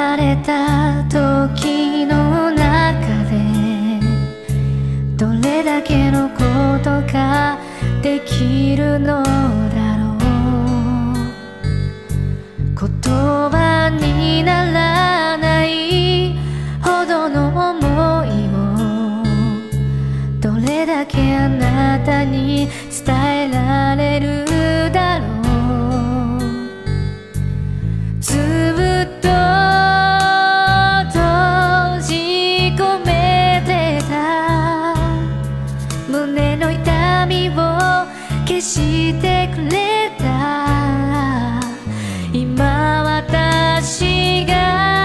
まれた時の中でどれだけのことができるのだろう。言葉にならないほどの想いをどれだけあなたに伝えられるだろう。ずっと閉じ込めてた胸の痛みを消してくれた。今私が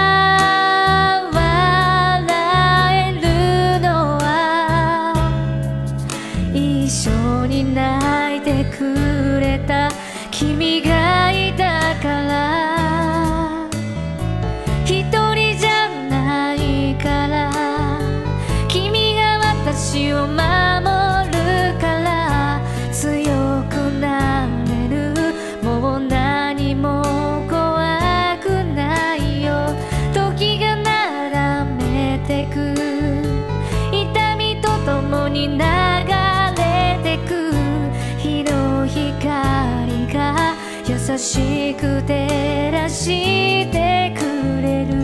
笑えるのは一緒に泣いてくれた君がいたから。一人じゃないから君が私を守るから強くなれる。もう何も怖くないよ。時が並べてく痛みとともに流れてく日の光が優しく照らしてくれる。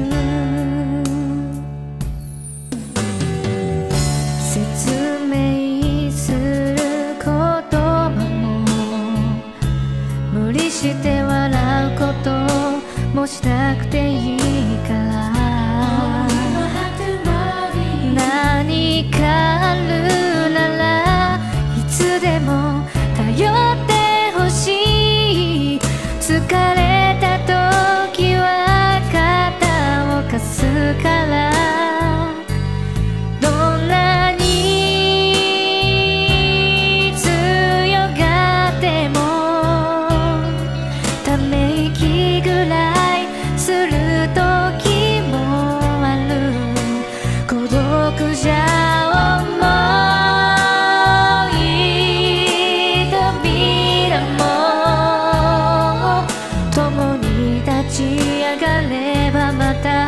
説明する言葉も無理して笑うこともしなくていいから。何かあるならいつでも頼ってほしい。疲れた時は肩を貸すから。どんなに強がってもため息ぐらいする時もある。孤独じゃ重い扉も共に立ち上がればまた